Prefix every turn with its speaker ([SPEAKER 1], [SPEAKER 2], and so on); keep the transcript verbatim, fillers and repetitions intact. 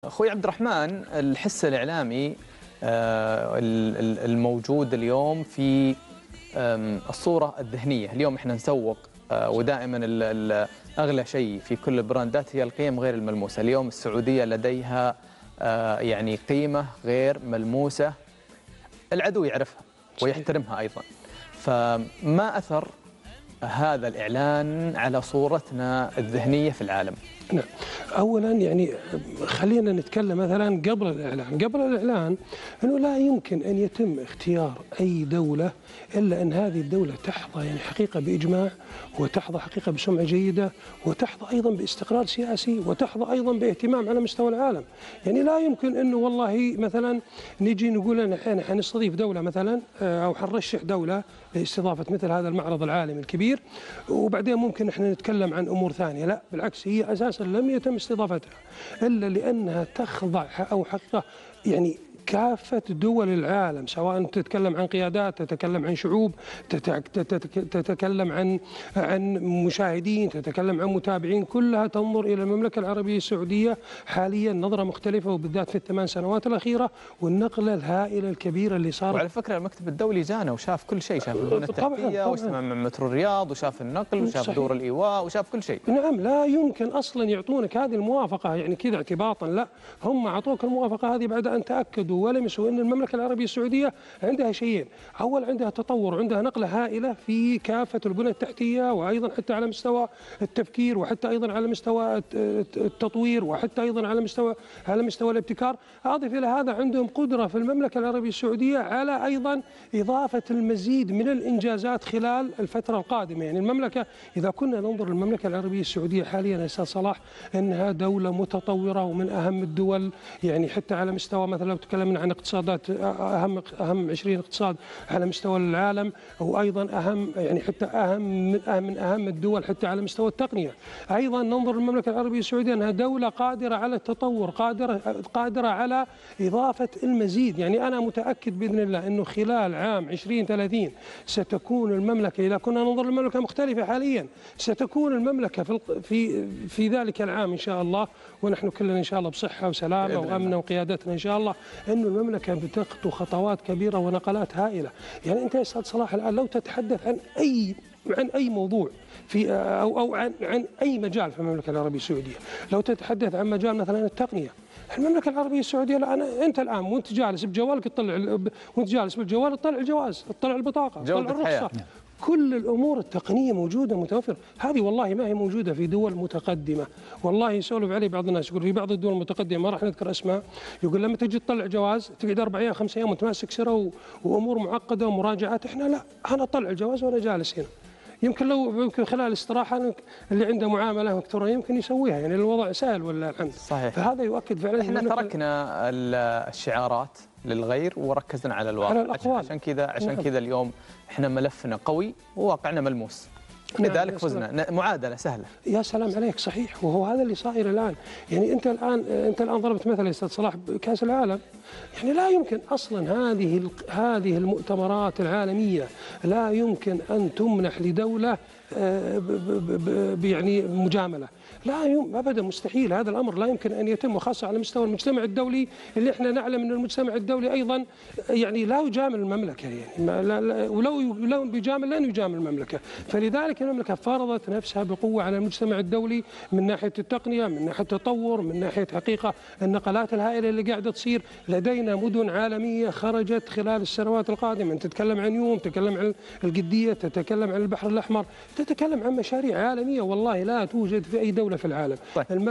[SPEAKER 1] أخوي عبد الرحمن، الحس الإعلامي آه، الموجود اليوم في الصورة الذهنية. اليوم احنا نسوق آه، ودائما أغلى شيء في كل البراندات هي القيم غير الملموسة. اليوم السعودية لديها آه، يعني قيمة غير ملموسة، العدو يعرفها ويحترمها أيضا. فما أثر هذا الإعلان على صورتنا الذهنية في العالم؟
[SPEAKER 2] نعم، أولا يعني خلينا نتكلم مثلا قبل الإعلان. قبل الإعلان أنه لا يمكن أن يتم اختيار أي دولة إلا أن هذه الدولة تحظى يعني حقيقة بإجماع، وتحظى حقيقة بسمعة جيدة، وتحظى أيضا باستقرار سياسي، وتحظى أيضا باهتمام على مستوى العالم. يعني لا يمكن أنه والله مثلا نجي نقول أن احنا حنستضيف دولة مثلا أو حنرشح دولة لاستضافة مثل هذا المعرض العالمي الكبير، وبعدين ممكن احنا نتكلم عن أمور ثانية. لا بالعكس، هي أساسا لم يتم استضافتها إلا لأنها تخضع أو حقيقة يعني كافة دول العالم، سواء تتكلم عن قيادات، تتكلم عن شعوب، تتكلم عن عن مشاهدين، تتكلم عن متابعين، كلها تنظر إلى المملكة العربية السعودية حاليا نظرة مختلفة، وبالذات في الثمان سنوات الأخيرة والنقلة الهائلة الكبيرة اللي صارت.
[SPEAKER 1] وعلى فكرة المكتب الدولي جانا وشاف كل شيء، شاف البنى التحتية وسمع من مترو الرياض وشاف النقل وشاف صحيح. دور الإيواء وشاف كل شيء.
[SPEAKER 2] نعم، لا يمكن أصلا يعطونك هذه الموافقة يعني كذا اعتباطا، لا، هم أعطوك الموافقة هذه بعد أن تأكدوا ولمسوا أن المملكة العربية السعودية عندها شيئين. أول، عندها تطور، عندها نقلة هائلة في كافة البنى التحتية، وأيضا حتى على مستوى التفكير، وحتى أيضا على مستوى التطوير، وحتى أيضا على مستوى على مستوى الابتكار. أضف إلى هذا عندهم قدرة في المملكة العربية السعودية على أيضا إضافة المزيد من الإنجازات خلال الفترة القادمة. يعني المملكة، إذا كنا ننظر للمملكة العربية السعودية حاليا يا أستاذ صلاح، أنها دولة متطورة ومن أهم الدول، يعني حتى على مستوى مثلا لو تكلمنا عن اقتصادات أهم أهم عشرين اقتصاد على مستوى العالم، وأيضا أهم يعني حتى أهم من أهم, من أهم الدول حتى على مستوى التقنية. أيضا ننظر للمملكة العربية السعودية أنها دولة قادرة على التطور، قادرة قادرة على إضافة المزيد. يعني أنا متأكد بإذن الله أنه خلال عام عشرين ثلاثين ستكون المملكة، إذا كنا ننظر للمملكة مختلفة حاليا، ستكون المملكة في في في ذلك العام إن شاء الله، ونحن كلنا إن شاء الله بصحة وسلامة وأمن وقيادتنا إن شاء الله، أنه المملكة بتخطو خطوات كبيرة ونقلات هائلة. يعني أنت يا أستاذ صلاح الآن لو تتحدث عن أي عن أي موضوع في أو أو عن عن أي مجال في المملكة العربية السعودية، لو تتحدث عن مجال مثلا التقنية، المملكة العربية السعودية الآن أنت الآن وأنت جالس بجوالك تطلع، وأنت جالس بالجوال تطلع الجواز، تطلع البطاقة، تطلع الرخصة، كل الأمور التقنية موجودة متوفرة. هذه والله ما هي موجودة في دول متقدمة. والله يسولف علي بعض الناس يقول في بعض الدول المتقدمة، ما راح نذكر أسماء، يقول لما تجي تطلع جواز تقعد أربع أيام خمس أيام وتماسك سرة وأمور معقدة ومراجعات. إحنا لا، أنا أطلع الجواز وأنا جالس هنا. يمكن لو يمكن خلال الاستراحة اللي عنده معاملة إلكترونية يمكن يسويها، يعني الوضع سهل ولا الحمد.
[SPEAKER 1] صحيح.
[SPEAKER 2] فهذا يؤكد فعلا
[SPEAKER 1] احنا تركنا الشعارات للغير وركزنا على الواقع، على الأقوال. عشان كذا عشان نعم. كذا اليوم احنا ملفنا قوي وواقعنا ملموس، لذلك نعم. فزنا، معادلة سهلة.
[SPEAKER 2] يا سلام عليك، صحيح، وهو هذا اللي صاير الآن. يعني أنت الآن أنت الآن ضربت مثل يا أستاذ صلاح بكأس العالم. يعني لا يمكن أصلا هذه هذه المؤتمرات العالمية لا يمكن أن تمنح لدولة يعني مجاملة، لا يمكن ابدا، مستحيل، هذا الامر لا يمكن ان يتم، وخاصه على مستوى المجتمع الدولي اللي احنا نعلم ان المجتمع الدولي ايضا يعني لا يجامل المملكه، يعني لا لا ولو لو بيجامل لن يجامل المملكه. فلذلك المملكه فرضت نفسها بقوه على المجتمع الدولي من ناحيه التقنيه، من ناحيه التطور، من ناحيه حقيقه النقلات الهائله اللي قاعده تصير. لدينا مدن عالميه خرجت خلال السنوات القادمه، انت تتكلم عن يوم، تتكلم عن القديه، تتكلم عن البحر الاحمر، تتكلم عن مشاريع عالميه والله لا توجد في اي دوله في العالم. طيب.